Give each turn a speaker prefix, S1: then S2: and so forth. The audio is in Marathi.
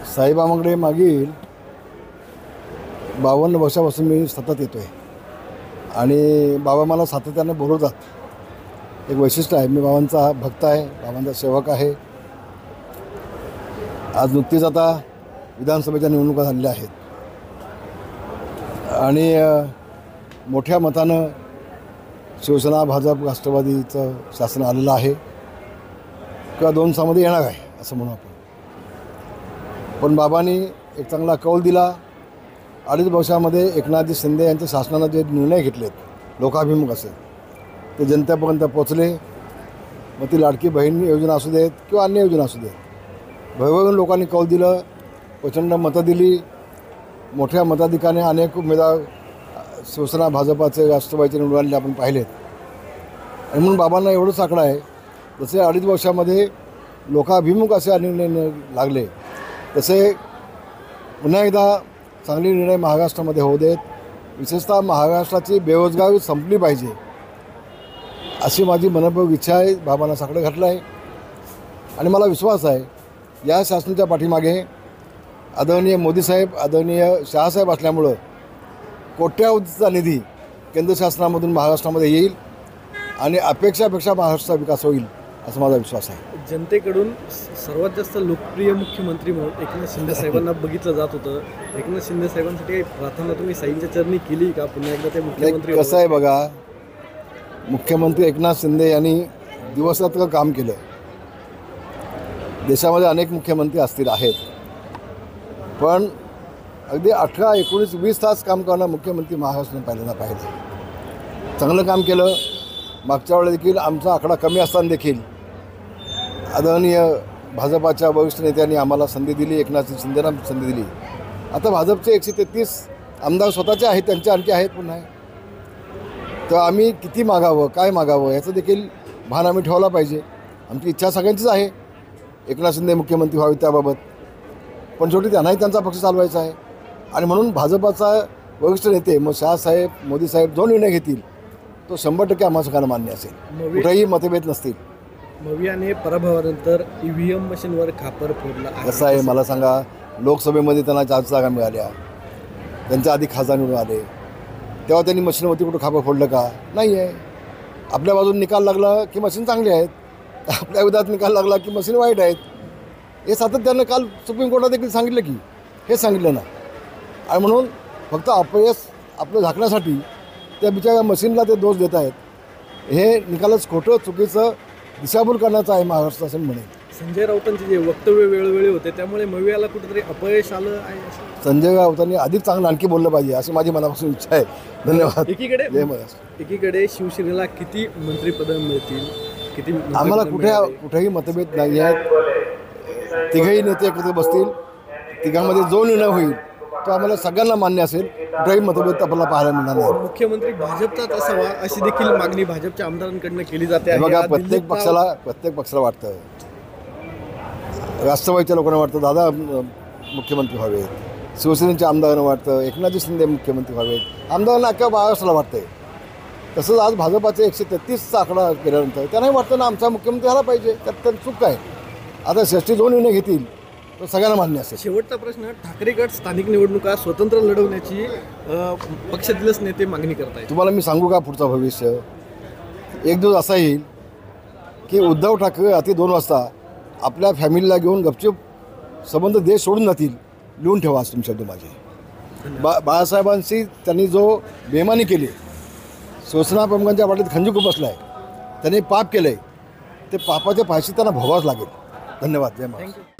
S1: साईबाबांकडे मागील 52 वर्षापासून मी सतत येतो आहे आणि बाबा मला सातत्याने बोलवतात। एक वैशिष्ट्य आहे, मी बाबांचा भक्त आहे, बाबांचा सेवक आहे। आज नुकतीच आता विधानसभेच्या निवडणुका झालेल्या आहेत आणि मोठ्या मतानं शिवसेना, भाजप, राष्ट्रवादीचं शासन आलेलं आहे किंवा 2 सामध्ये येणार आहे असं म्हणू आपण। पण बाबांनी एक चांगला कौल दिला। 2.5 वर्षामध्ये एकनाथजी शिंदे यांच्या शासनानं जे निर्णय घेतलेत लोकाभिमुख असे, ते जनतेपर्यंत पोचले। मग ती लाडकी बहीण योजना असू देत किंवा अन्य योजना असू देत, भरभरून लोकांनी कौल दिलं, प्रचंड मतं दिली। मोठ्या मताधिकाने अनेक उमेदवार शिवसेना, भाजपाचे, राष्ट्रवादीचे निवडून आलेले आपण पाहिलेत। आणि म्हणून बाबांना एवढंच आकडा आहे, जसे 2.5 वर्षामध्ये लोकाभिमुख असे निर्णय लागले, तसे पुन्हा एकदा चांगले निर्णय महाराष्ट्रामध्ये होऊ देत। विशेषतः महाराष्ट्राची बेरोजगारी संपली पाहिजे अशी माझी मनपूर्वक इच्छा आहे। बाबांना साकडं घातलं आहे आणि मला विश्वास आहे या शासनाच्या पाठीमागे आदरणीय मोदीसाहेब, आदरणीय शहासाहेब असल्यामुळं कोट्यावधीचा निधी केंद्र शासनामधून महाराष्ट्रामध्ये येईल आणि अपेक्षापेक्षा महाराष्ट्राचा विकास होईल असा माझा विश्वास आहे।
S2: जनतेकडून सर्वात जास्त लोकप्रिय मुख्यमंत्री म्हणून एकनाथ शिंदे साहेबांना बघितलं जात होतं। एकनाथ शिंदे साहेबांसाठी प्रार्थना तुम्ही साईंच्या चरणी केली का? पुन्हा एकदा ते मुख्यमंत्री
S1: कसं आहे बघा, मुख्यमंत्री एकनाथ शिंदे यांनी दिवसरात्र काम केलं। देशामध्ये अनेक मुख्यमंत्री असतील आहेत, पण अगदी 18, 19, 20 तास काम करणं मुख्यमंत्री महाराष्ट्रानं पहिल्यांदा पाहिलं। चांगलं काम केलं। मागच्या वेळेला देखील आमचा आकडा कमी असताना देखील आदरणीय भाजपाच्या वरिष्ठ नेत्यांनी आम्हाला संधी दिली, एकनाथ शिंदेंना संधी दिली। आता भाजपचे 133 आमदार स्वतःचे आहेत, त्यांचे आणखी आहेत पुन्हा। तर आम्ही किती मागावं, काय मागावं याचं देखील भान आम्ही ठेवला पाहिजे। आमची इच्छा सगळ्यांचीच आहे एकनाथ शिंदे मुख्यमंत्री व्हावे त्याबाबत, पण शेवटी त्यांनाही त्यांचा पक्ष चालवायचा आहे आणि म्हणून भाजपाचा वरिष्ठ नेते मग शहासाहेब, मोदीसाहेब जो निर्णय घेतील तो 100% आम्हा सगळ्यांना मान्य असेल, कुठेही मतभेद नसतील।
S2: मवियाने पराभवानंतर EVM मशीनवर खापर फोडला।
S1: कसं आहे मला सांगा, लोकसभेमध्ये त्यांना 4 जागा मिळाल्या, त्यांच्या आधी खासदार निवडून आले, तेव्हा त्यांनी मशीनवरती कुठं खापर फोडलं का? नाही आहे। आपल्या बाजून निकाल लागला की मशीन चांगली आहेत, आपल्या विरोधात निकाल लागला की मशीन वाईट आहेत, हे सातत्यानं काल सुप्रीम कोर्टात देखील सांगितलं की हे सांगितलं ना। आणि म्हणून फक्त अपयश आपलं झाकण्यासाठी त्या बिचाऱ्या मशीनला ते दोष देत आहेत। हे निकालच खोटं, चुकीचं, दिशाभूल करण्याचं आहे महाराष्ट्र असं म्हणेल।
S2: संजय राऊतांचे जे वक्तव्य वेळोवेळी होते त्यामुळे मवियाला कुठेतरी अपयश आलं आहे।
S1: संजय राऊतांनी अधिक चांगलं आणखी बोललं पाहिजे अशी माझी मनापासून इच्छा आहे। धन्यवाद।
S2: एकीकडे शिवसेनेला किती मंत्रिपदं मिळतील, किती
S1: आम्हाला कुठेही मतभेद नाही आहेत। तिघही नेते एकत्र बसतील, तिघांमध्ये जो निर्णय होईल तो आम्हाला सगळ्यांना मान्य असेल, कुठेही मतभेद आपल्याला पाहायला मिळणार नाही।
S2: मुख्यमंत्री भाजपचाच असावा अशी देखील मागणी भाजपच्या आमदारांकडून केली जाते।
S1: बघा, प्रत्येक पक्षाला वाटतं, राष्ट्रवादीच्या लोकांना वाटतं दादा मुख्यमंत्री व्हावेत, शिवसेनेच्या आमदारांना वाटतं एकनाथजी शिंदे मुख्यमंत्री व्हावेत, आमदारांना अख्ख्या महाराष्ट्राला वाटतंय। तसंच आज भाजपाचे 133चा आकडा केल्यानंतर त्यांनाही वाटतं ना आमचा मुख्यमंत्री झाला पाहिजे, त्यात चूक आहे। आता 60 जो निर्णय घेतील तो सगळ्यांना मान्य असेल।
S2: शेवटचा प्रश्न, ठाकरे गट स्थानिक निवडणुका स्वतंत्र लढवण्याची पक्षातीलच नेते मागणी करतायत।
S1: तुम्हाला मी सांगू का पुढचं भविष्य? एक दिवस असा येईल की उद्धव ठाकरे रात्री 2 वाजता आपल्या फॅमिलीला घेऊन गपचूप संबंध देश सोडून जातील। लिहून ठेवा आज तुमच्या शब्द माझे। बाळासाहेबांशी त्यांनी जो बेमानी केली, शिवसेना प्रमुखांच्या वाटेत खंजीर बसला आहे, त्यांनी पाप केलं आहे, ते पापाच्या फाशी त्यांना भोगावंच लागेल। धन्यवाद। जय महाराष्ट्र।